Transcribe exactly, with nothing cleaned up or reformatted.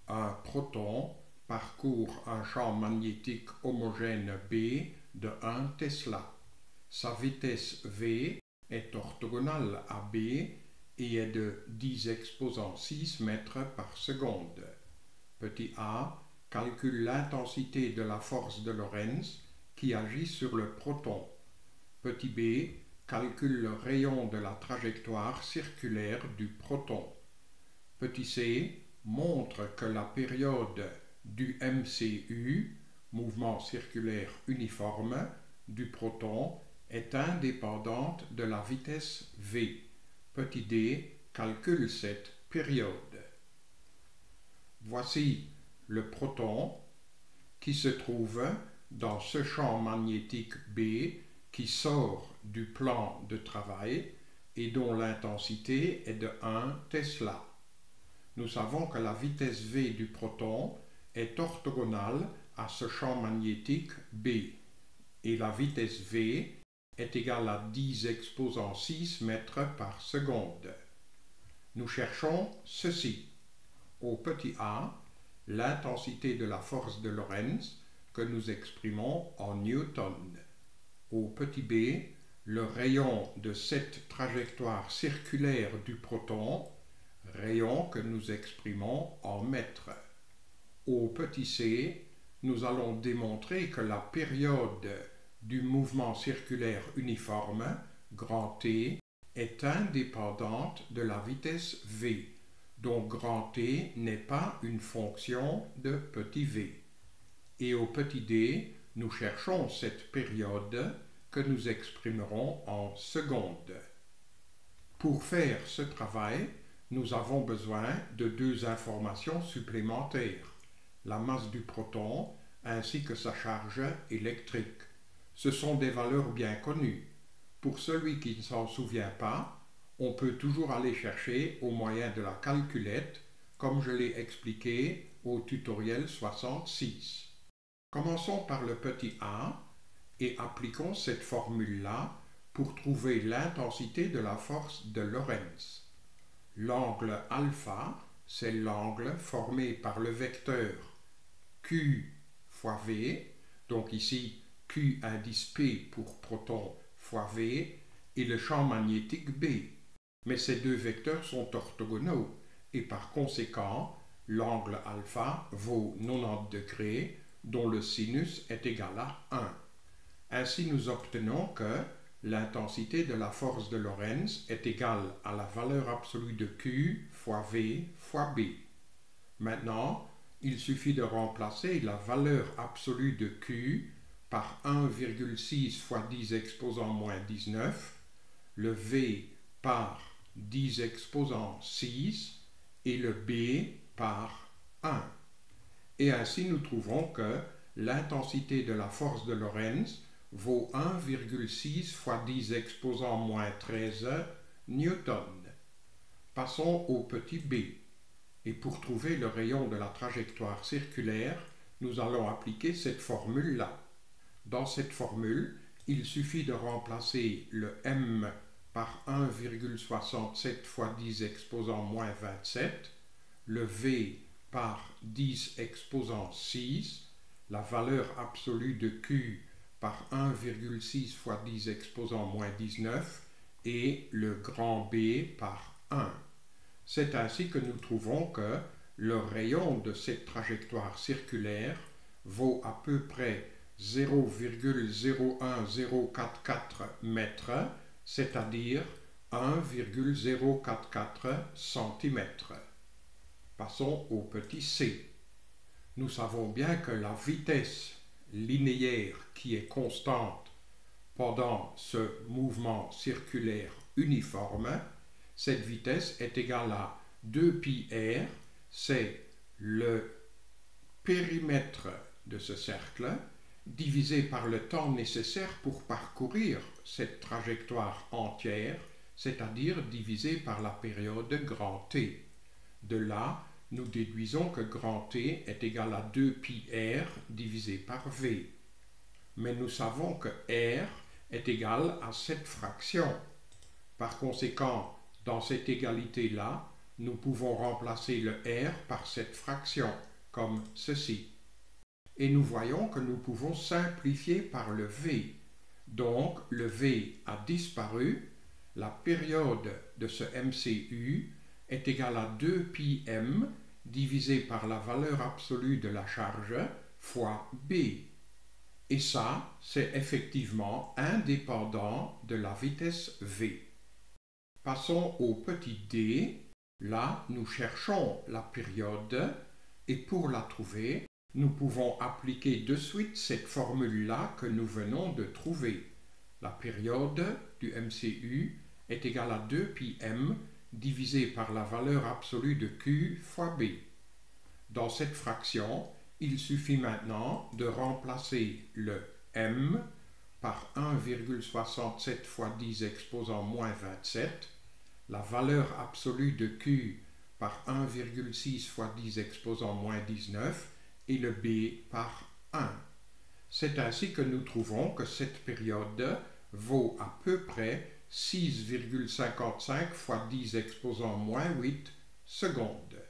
Un proton parcourt un champ magnétique homogène B de un Tesla. Sa vitesse V est orthogonale à B et est de dix exposant six mètres par seconde. Petit a calcule l'intensité de la force de Lorentz qui agit sur le proton. Petit b calcule le rayon de la trajectoire circulaire du proton. Petit c montre que la période du M C U, mouvement circulaire uniforme, du proton est indépendante de la vitesse v. Petit d calcule cette période. Voici le proton qui se trouve dans ce champ magnétique B qui sort du plan de travail et dont l'intensité est de un Tesla. Nous savons que la vitesse V du proton est orthogonale à ce champ magnétique B et la vitesse V est égale à dix exposant six mètres par seconde. Nous cherchons ceci. Au petit a, l'intensité de la force de Lorentz que nous exprimons en newton. Au petit b, le rayon de cette trajectoire circulaire du proton, rayon que nous exprimons en mètres. Au petit c, nous allons démontrer que la période du mouvement circulaire uniforme, grand T, est indépendante de la vitesse v, dont grand T n'est pas une fonction de petit v. Et au petit d, nous cherchons cette période que nous exprimerons en secondes. Pour faire ce travail, nous avons besoin de deux informations supplémentaires, la masse du proton ainsi que sa charge électrique. Ce sont des valeurs bien connues. Pour celui qui ne s'en souvient pas, on peut toujours aller chercher au moyen de la calculette, comme je l'ai expliqué au tutoriel soixante-six. Commençons par le petit a et appliquons cette formule-là pour trouver l'intensité de la force de Lorentz. L'angle alpha, c'est l'angle formé par le vecteur Q fois V, donc ici Q indice P pour proton fois V, et le champ magnétique B. Mais ces deux vecteurs sont orthogonaux et par conséquent, l'angle alpha vaut quatre-vingt-dix degrés dont le sinus est égal à un. Ainsi, nous obtenons que l'intensité de la force de Lorentz est égale à la valeur absolue de Q fois V fois B. Maintenant, il suffit de remplacer la valeur absolue de Q par un virgule six fois dix exposant moins dix-neuf, le V par dix exposant six et le B par un. Et ainsi nous trouvons que l'intensité de la force de Lorentz vaut un virgule six fois dix exposant moins treize newtons. Passons au petit b. Et pour trouver le rayon de la trajectoire circulaire, nous allons appliquer cette formule-là. Dans cette formule, il suffit de remplacer le m par un virgule soixante-sept fois dix exposant moins vingt-sept, le v par dix exposant six, la valeur absolue de Q par un virgule six fois dix exposant moins dix-neuf et le grand B par un. C'est ainsi que nous trouvons que le rayon de cette trajectoire circulaire vaut à peu près zéro virgule zéro un zéro quatre quatre mètres, c'est-à-dire un virgule zéro quatre quatre centimètres. Passons au petit c. Nous savons bien que la vitesse linéaire qui est constante pendant ce mouvement circulaire uniforme, cette vitesse est égale à deux pi r, c'est le périmètre de ce cercle, divisé par le temps nécessaire pour parcourir cette trajectoire entière, c'est-à-dire divisé par la période grand T. De là, nous déduisons que grand T est égal à deux pi r divisé par V. Mais nous savons que R est égal à cette fraction. Par conséquent, dans cette égalité-là, nous pouvons remplacer le R par cette fraction, comme ceci. Et nous voyons que nous pouvons simplifier par le V. Donc, le V a disparu. La période de ce M C U est égale à deux pi m divisé par la valeur absolue de la charge fois B. Et ça, c'est effectivement indépendant de la vitesse V. Passons au petit d. Là, nous cherchons la période et pour la trouver, nous pouvons appliquer de suite cette formule-là que nous venons de trouver. La période du M C U est égale à deux pi m divisé par la valeur absolue de Q fois B. Dans cette fraction, il suffit maintenant de remplacer le m par un virgule soixante-sept fois dix exposant moins vingt-sept, la valeur absolue de Q par un virgule six fois dix exposant moins dix-neuf et le B par un. C'est ainsi que nous trouvons que cette période vaut à peu près six virgule cinquante-cinq fois dix exposant moins huit secondes.